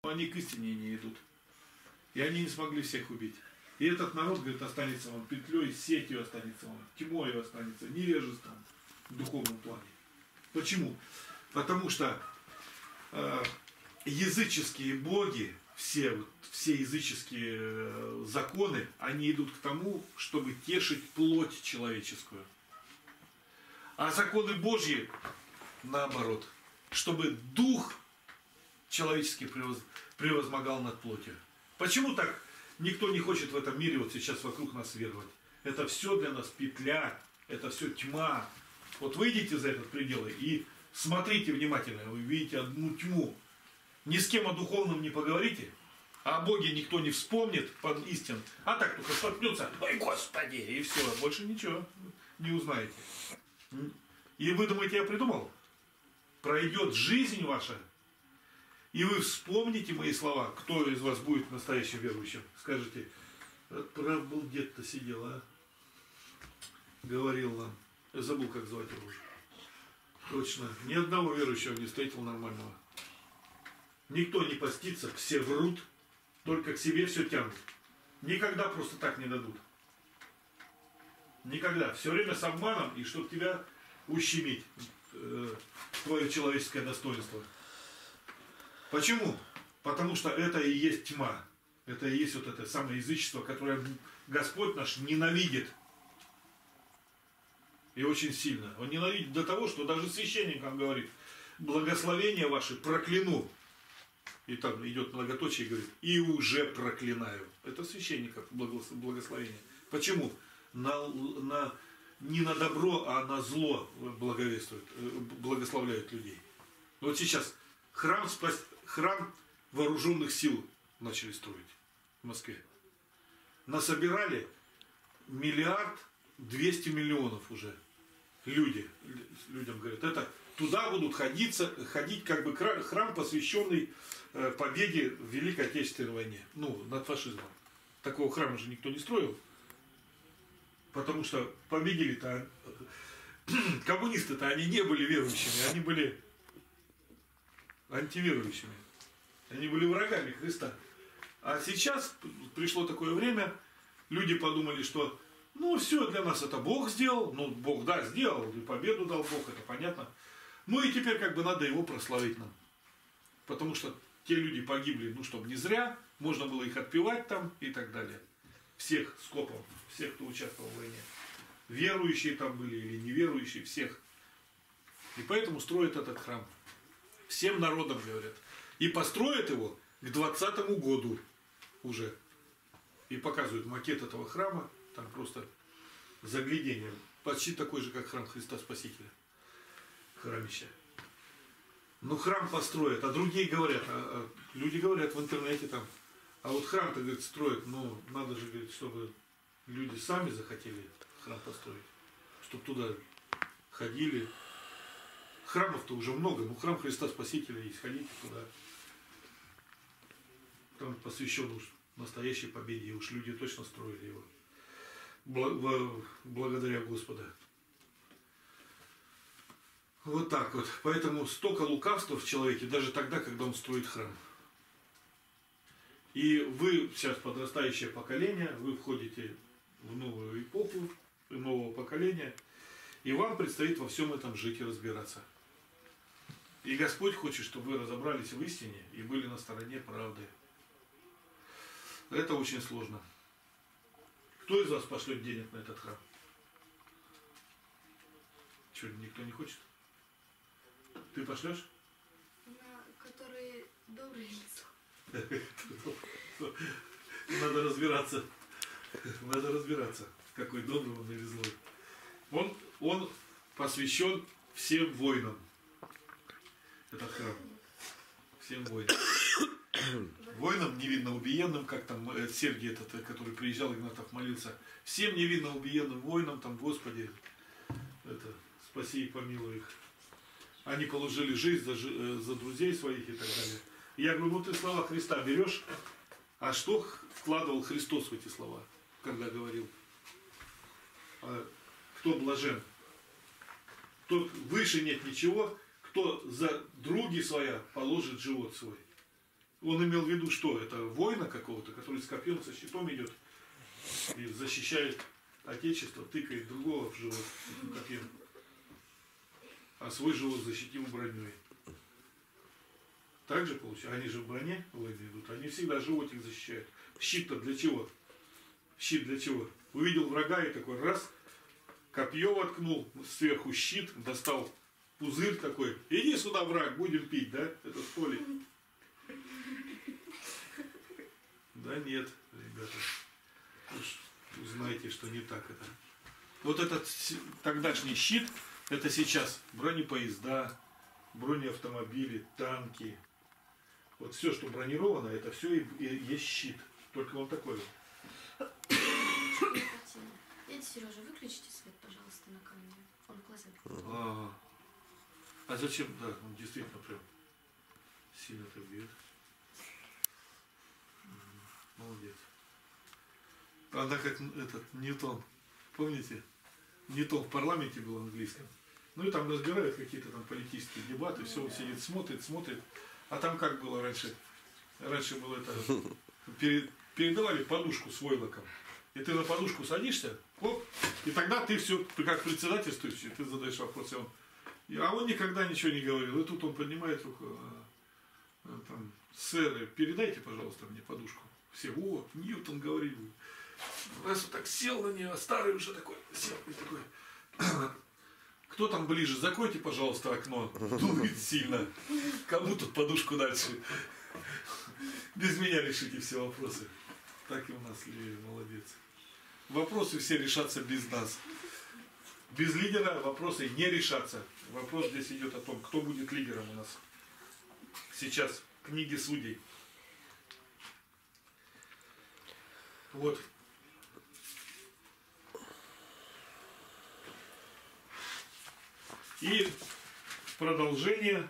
Они к истине не идут. И они не смогли всех убить. И этот народ, говорит, останется вам петлей, сетью останется вам, тьмой останется, невежеством в духовном плане. Почему? Потому что языческие боги, все языческие законы, они идут к тому, чтобы тешить плоть человеческую. А законы Божьи, наоборот, чтобы дух человеческий превозмогал над плотью. Почему так никто не хочет в этом мире вот сейчас вокруг нас веровать? Это все для нас петля, это все тьма. Вот выйдите за этот предел и смотрите внимательно, вы видите одну тьму. Ни с кем о духовном не поговорите, а о Боге никто не вспомнит под истин. А так только столкнется, ой, Господи, и все, больше ничего не узнаете. И вы думаете, я придумал? Пройдет жизнь ваша, и вы вспомните мои слова. Кто из вас будет настоящим верующим? Скажите, прав был дед-то сидел, а? Говорил нам. Я забыл, как звать его уже. Точно. Ни одного верующего не встретил нормального. Никто не постится, все врут, только к себе все тянут. Никогда просто так не дадут. Никогда. Все время с обманом, и чтобы тебя ущемить, твое человеческое достоинство. Почему? Потому что это и есть тьма. Это и есть вот это самое язычество, которое Господь наш ненавидит. И очень сильно. Он ненавидит до того, что даже священникам говорит, благословение ваше прокляну. И там идет многоточие и говорит, и уже проклинаю. Это священников благословение. Почему? Не на добро, а на зло благовествуют, благословляют людей. Вот сейчас храм вооруженных сил начали строить в Москве. Насобирали 1 200 000 000 уже. Людям говорят, это туда будут ходить как бы храм, посвященный победе в Великой Отечественной войне. Ну, над фашизмом. Такого храма же никто не строил. Потому что победили-то коммунисты-то, они не были верующими, они были антиверующими. Они были врагами Христа. А сейчас пришло такое время, люди подумали, что ну все, для нас это Бог сделал. Ну, Бог, да, сделал, и победу дал Бог, это понятно. Ну и теперь как бы надо его прославить нам. Потому что те люди погибли, ну, чтобы не зря, можно было их отпевать там и так далее. Всех скопом, всех, кто участвовал в войне. Верующие там были или неверующие, всех. И поэтому строят этот храм. Всем народам, говорят. И построят его к 2020 году уже. И показывают макет этого храма. Там просто заглядение. Почти такой же, как храм Христа Спасителя. Храмище. Ну, храм построят. А другие говорят, люди говорят в интернете там, а вот храм-то, говорит, строят, ну, надо же, говорит, чтобы люди сами захотели храм построить. Чтобы туда ходили. Храмов-то уже много, ну, храм Христа Спасителя есть, ходите туда. Там посвящен уж настоящей победе, и уж люди точно строили его. Благодаря Господа. Вот так вот. Поэтому столько лукавства в человеке, даже тогда, когда он строит храм. И вы, сейчас подрастающее поколение, вы входите в новую эпоху, нового поколения, и вам предстоит во всем этом жить и разбираться. И Господь хочет, чтобы вы разобрались в истине и были на стороне правды. Это очень сложно. Кто из вас пошлет денег на этот храм? Что, никто не хочет? Ты пошлешь? На которые добрые лица. Надо разбираться. Надо разбираться, какой добрый он или злой. Он посвящен всем воинам. Этот храм. Всем воинам. Воинам невинно убиенным, как там Сергий этот, который приезжал, Игнатов молился. Всем невинно убиенным воинам, там, Господи, спаси и помилуй их. Они положили жизнь за друзей своих и так далее. И я говорю, ну ты слова Христа берешь, а что вкладывал Христос в эти слова, когда говорил? Кто блажен? Тот выше нет ничего, кто за други своя положит живот свой. Он имел в виду, что это воина какого-то, который с копьем, со щитом идет и защищает отечество, тыкает другого в живот этим копьем, а свой живот защитил броней. Так же получается. Они же в броне войны идут, они всегда животик защищают. Щит-то для чего? Щит для чего? Увидел врага и такой раз, копье воткнул, сверху щит, достал пузырь такой. Иди сюда, враг, будем пить, да? Это в поле. Да нет, ребята. Уж узнаете, что не так это. Вот этот тогдашний щит, это сейчас бронепоезда, бронеавтомобили, танки. Вот все, что бронировано, это все и есть щит. Только он такой вот. Дядя Сережа, выключите свет, пожалуйста, на камере. Он в глаза. А зачем? Да, он действительно прям сильно так бьет. Молодец. Она как этот Ньютон. Помните? Ньютон в парламенте был английском. Ну и там разбирают какие-то там политические дебаты. Все, он сидит, смотрит. А там как было раньше? Раньше было это... Передавали подушку с войлоком. И ты на подушку садишься, оп, и тогда ты все, ты как председательствующий, ты задаешь вопрос. А он никогда ничего не говорил. И тут он поднимает руку. Там, сэр, передайте, пожалуйста, мне подушку. Все, вот, Ньютон говорил. Раз вот так сел на нее, старый уже такой, сел и такой. Кто там ближе, закройте, пожалуйста, окно. Дует сильно. Кому тут подушку дальше? Без меня решите все вопросы. Так и у нас Лея, молодец. Вопросы все решатся без нас. Без лидера вопросы не решатся. Вопрос здесь идет о том, кто будет лидером у нас. Сейчас в книге судей. Вот. И продолжение.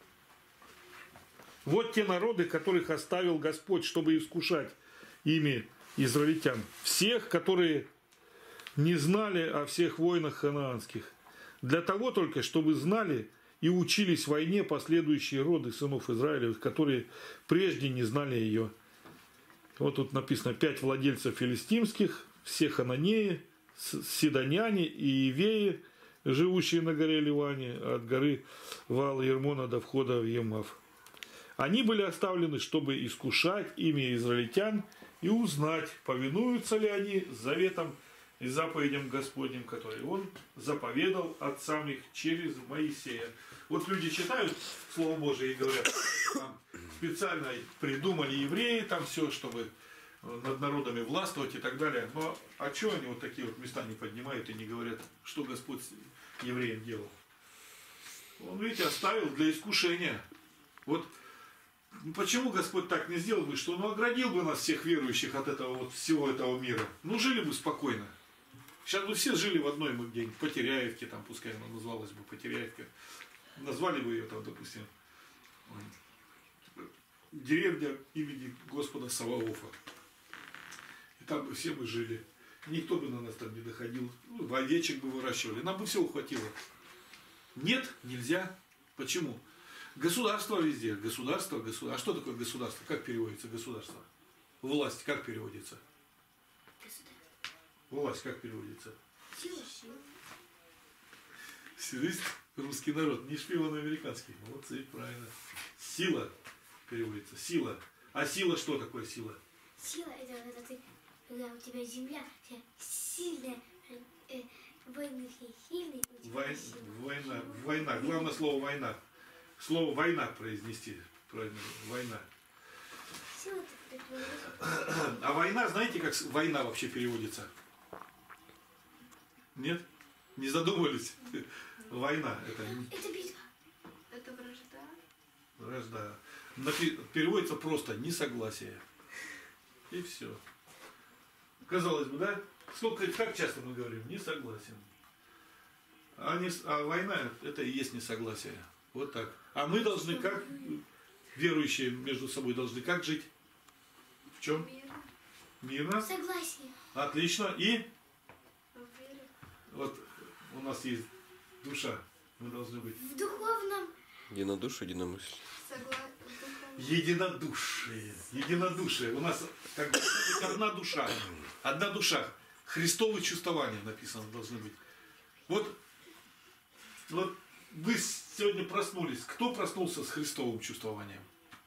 Вот те народы, которых оставил Господь, чтобы искушать ими израильтян. Всех, которые не знали о всех войнах ханаанских. Для того только, чтобы знали и учились войне последующие роды сынов Израилевых, которые прежде не знали ее. Вот тут написано 5 владельцев филистимских, все хананеи, сидоняне и ивеи, живущие на горе Ливане, от горы Вала Ермона до входа в Емав. Они были оставлены, чтобы искушать ими израильтян и узнать, повинуются ли они заветам и заповедям Господним, которые Он заповедал отцам их через Моисея. Вот люди читают Слово Божие и говорят, там, специально придумали евреи там все, чтобы над народами властвовать и так далее. Но а чего они вот такие вот места не поднимают и не говорят, что Господь евреям делал? Он, видите, оставил для искушения. Вот почему Господь так не сделал бы, что Он оградил бы нас, всех верующих, от этого вот всего этого мира? Ну, жили бы спокойно. Сейчас бы все жили в одной, мы где-нибудь Потеряевке, там, пускай она называлась бы Потеряевка. Назвали бы ее там, допустим, деревня имени Господа Саваофа. И там бы все мы жили. Никто бы на нас там не доходил. Ну, овечек бы выращивали. Нам бы всего хватило. Нет, нельзя. Почему? Государство везде. Государство. А что такое государство? Как переводится государство? Власть как переводится? Власть как переводится? Сила. Русский народ, не шпион американский. Молодцы, правильно. Сила переводится. Сила. А сила что такое сила? Сила это когда ты, когда у тебя земля вся сильная, войны сильные. Война. Война. Главное слово война. Слово война произнести. Правильно. Война. Сила. А война, знаете, как война вообще переводится? Нет? Не задумывались? Война. Это битва. Это вражда. Вражда. Переводится просто несогласие. И все. Казалось бы, да? Как часто мы говорим? Не согласен. А война это и есть несогласие. Вот так. А мы должны как, верующие между собой должны как жить? В чем? Мирно. Согласие. Отлично. И вот у нас есть душа. Мы должны быть в духовном. Единодушие, единомыслие. В духовном Единодушие. Единодушие. У нас как бы одна душа. Одна душа. Христовые чувствования написано должны быть. Вот вы сегодня проснулись. Кто проснулся с Христовым чувствованием?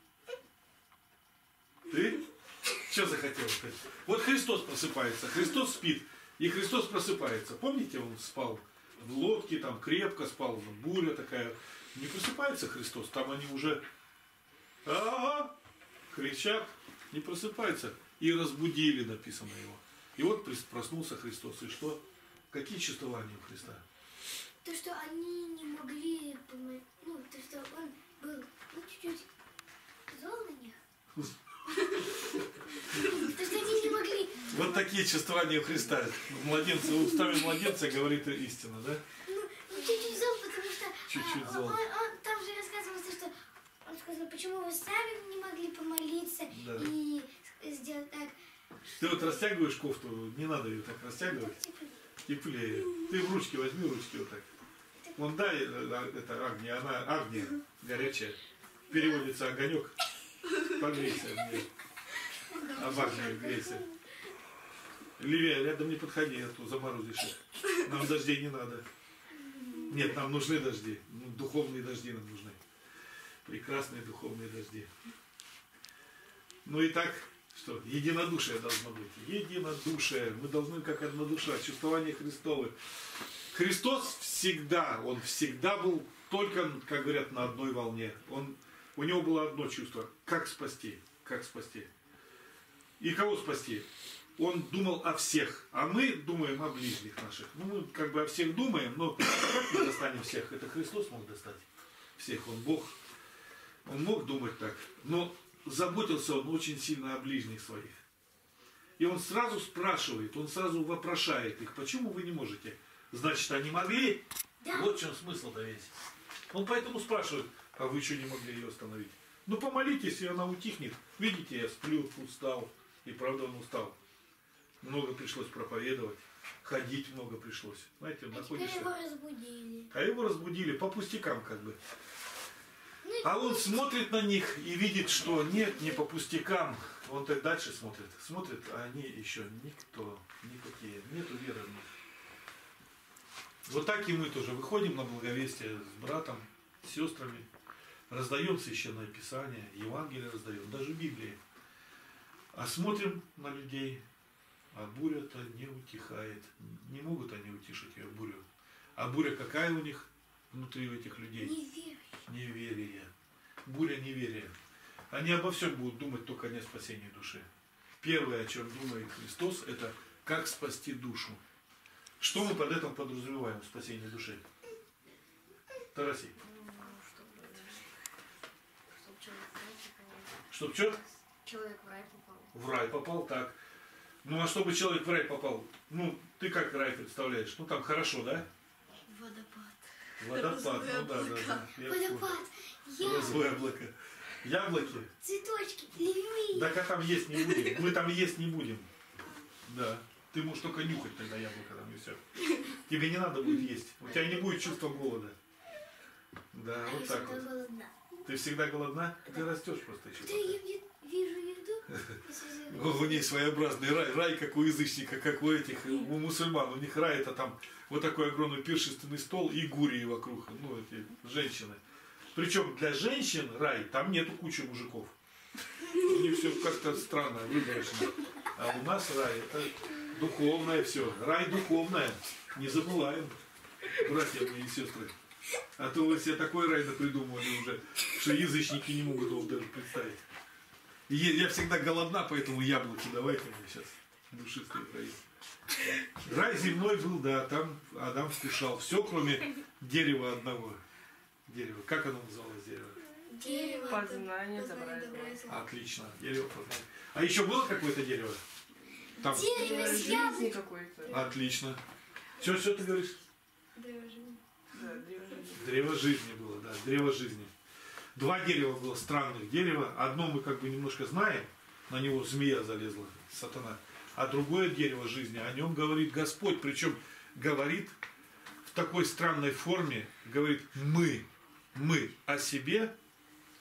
Ты? Что захотел сказать? Вот Христос просыпается, Христос спит, и Христос просыпается. Помните, он спал в лодке, там крепко спал, буря такая. Не просыпается Христос, там они уже кричат, не просыпается. И разбудили, написано его. И вот проснулся Христос. И что? Какие чувствования у Христа? То, что они не могли, ну, то, что он был, ну, чуть-чуть зол на них. То, что они не могли. Вот такие чувствования у Христа. Младенца, устами младенца говорит истина, да? Ну, чуть-чуть зол, потому что Чуть-чуть зол. Он там же рассказывался, что он сказал, почему вы сами не могли помолиться Да. и сделать так. Ты вот растягиваешь кофту, не надо ее так растягивать. Теплее. Ты в ручки возьми, ручки вот так. Вон дай, это Агния, она Агния, горячая. Переводится огонек. Погрейся мне. Об Агнии грейся. Левее, рядом не подходи, а то заморозишь их. Нам дождей не надо. Нет, нам нужны дожди. Ну, духовные дожди нам нужны. Прекрасные духовные дожди. Ну и так, что? Единодушие должно быть. Единодушие. Мы должны как одна душа. Чувствование Христовы. Христос всегда, он всегда был только, как говорят, на одной волне. У него было одно чувство. Как спасти? Как спасти? И кого спасти? Он думал о всех, а мы думаем о ближних наших. Ну, мы как бы о всех думаем, но как мы достанем всех? Это Христос мог достать всех, он Бог. Он мог думать так, но заботился он очень сильно о ближних своих. И он сразу спрашивает, он сразу вопрошает их, почему вы не можете? Значит, они могли? Да. Вот в чем смысл-то весь. Он поэтому спрашивает, а вы что не могли ее остановить? Ну помолитесь, и она утихнет. Видите, я сплю, устал. И правда он устал. Много пришлось проповедовать. Ходить много пришлось. Знаете, А находишься. теперь его разбудили. А его разбудили по пустякам как бы. Ну, А он смотрит на них и видит, что нет, не по пустякам. Он так дальше смотрит. Смотрит, а они еще никто, никакие. Нету веры в них. Вот так и мы тоже выходим на благовестие с братом, с сестрами. Раздаем священное писание, Евангелие раздаем, даже Библии. А смотрим на людей, а буря-то не утихает. Не могут они утишить ее бурю. А буря какая у них внутри у этих людей? Неверие. Неверие. Буря неверия. Они обо всем будут думать, только не о спасении души. Первое, о чем думает Христос, это как спасти душу. Что мы под этим подразумеваем в спасении души? Тарасий. Чтоб что? Человек в рай попал. В рай попал, так. Ну а чтобы человек в рай попал, ну ты как рай представляешь? Ну там хорошо, да? Водопад. Водопад, ну да. Я понял. Водопад. Розовое облако. Яблоки. Цветочки. Львы. Так а там есть не будем. Мы там есть не будем. Да. Ты можешь только нюхать тогда яблоко там и все. Тебе не надо будет есть. У тебя не будет чувства голода. Да, вот так вот. Голодна. Ты всегда голодна? Ты растешь просто еще. Да я вижу еду. У них своеобразный рай. Рай, как у язычника, как у этих, у мусульман. У них рай это там вот такой огромный пиршественный стол и гурии вокруг. Ну, эти женщины. Причем для женщин рай, там нету кучи мужиков. У них все как-то странно, выборочно. А у нас рай это духовное все. Рай духовное. Не забываем, братья мои и сестры. А то вы себе такой рай придумали уже, что язычники не могут его даже представить. И я всегда голодна, поэтому яблоки давайте мне сейчас душистые раи. Рай земной был, да, там Адам вкушал все, кроме дерева одного. Дерево. Как оно называлось, дерево? Дерево. Познание добра и зла. Отлично. Дерево познания. А еще было какое-то дерево? Там. Дерево с Жизни яблоком. какой-то. Отлично. Что ты говоришь? Древо жизни. Да, древо жизни. Древо жизни было, да, древо жизни. Два дерева было, странных дерева. Одно мы как бы немножко знаем, на него змея залезла, сатана. А другое дерево жизни, о нем говорит Господь. Причем говорит в такой странной форме, говорит мы о себе,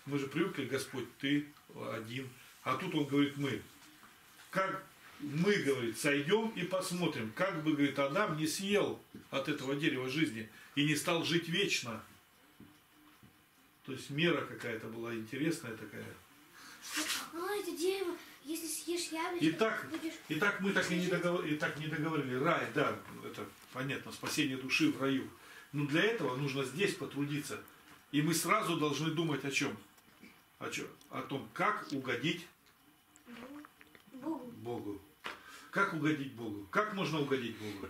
Мы же привыкли, Господь, ты один. А тут он говорит мы. Как мы, говорит, сойдем и посмотрим, как бы, говорит, Адам не съел от этого дерева жизни и не стал жить вечно. То есть мера какая-то была интересная такая. Это дерево, если съешь яблочко, Итак, мы так и не договорили. Рай, да, это понятно, спасение души в раю. Но для этого нужно здесь потрудиться. И мы сразу должны думать о чем? О том, как угодить Богу. Как угодить Богу? Как можно угодить Богу?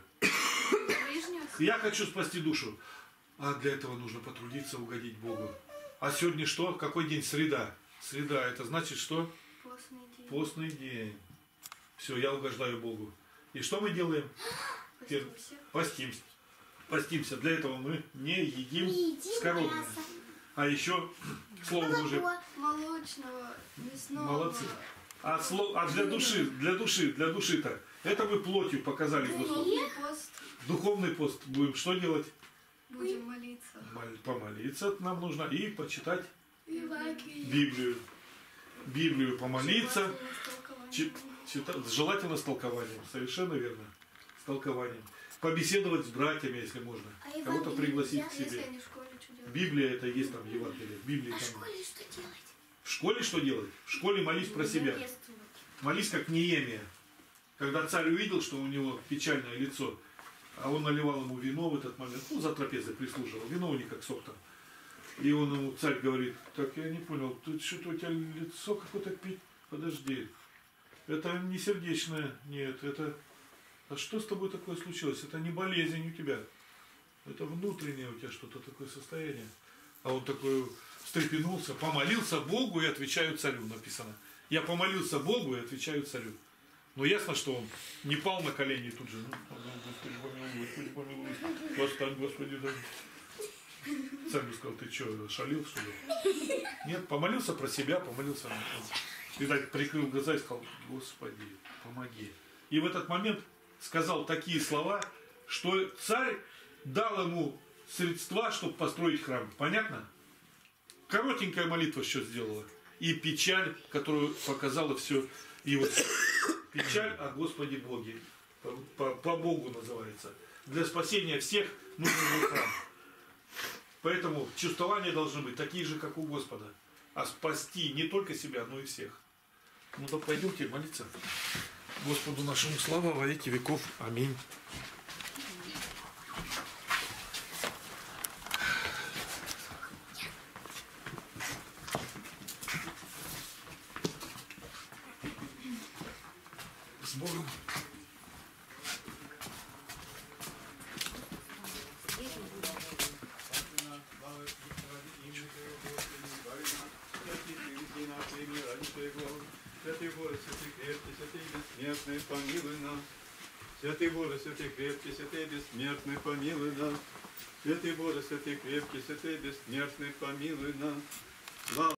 Я хочу спасти душу. А для этого нужно потрудиться угодить Богу. А сегодня что? Какой день? Среда. Среда, это значит что? Постный день. Все, я угождаю Богу. И что мы делаем? Постимся. Постимся. Для этого мы не едим скоромное. А еще Слово Божие. Молочного, мясного. Молодцы. А для души-то, это мы плотью показали Господу. Духовный пост. Будем что делать? Будем молиться. Помолиться нам нужно и почитать Библию. Библию помолиться. Желательно с толкованием. Совершенно верно. С толкованием. Побеседовать с братьями, если можно. Кого-то пригласить к себе. Библия это и есть там Евангелие. Библия там. В школе что делать? В школе что делать? В школе молись про себя. Молись как Неемия. Когда царь увидел, что у него печальное лицо, а он наливал ему вино в этот момент, за трапезой прислуживал, вино у них как сок там. И он ему, царь говорит, так я не понял, тут что-то у тебя лицо какое-то пить? Подожди, это не сердечное, нет, это... А что с тобой такое случилось? Это не болезнь у тебя, это внутреннее у тебя что-то такое состояние. А он такой встрепенулся, помолился Богу и отвечаю царю, написано. Я помолился Богу и отвечаю царю. Но ясно, что он не пал на колени тут же. Господи, помилуй, Господи, помилуй. Восстань, Господи, да. Царь бы сказал, ты что, шалил, что ли? Нет, помолился про себя, помолился. И так прикрыл глаза и сказал, Господи, помоги. И в этот момент сказал такие слова, что царь дал ему средства, чтобы построить храм. Понятно? Коротенькая молитва что сделала. И печаль, которую показала все. И вот печаль о Господе Боге. По Богу называется. Для спасения всех нужен был храм. Поэтому чувствования должны быть такие же, как у Господа. А спасти не только себя, но и всех. Ну то пойдемте молиться. Господу нашему слава во веки веков. Аминь. С Богом. Святый Боже, святый крепкий, святый бессмертный, помилуй нас. Святый Боже, святый крепкий, святый бессмертный, помилуй нас. Святый Боже, святый крепкий, святый бессмертный, помилуй нас.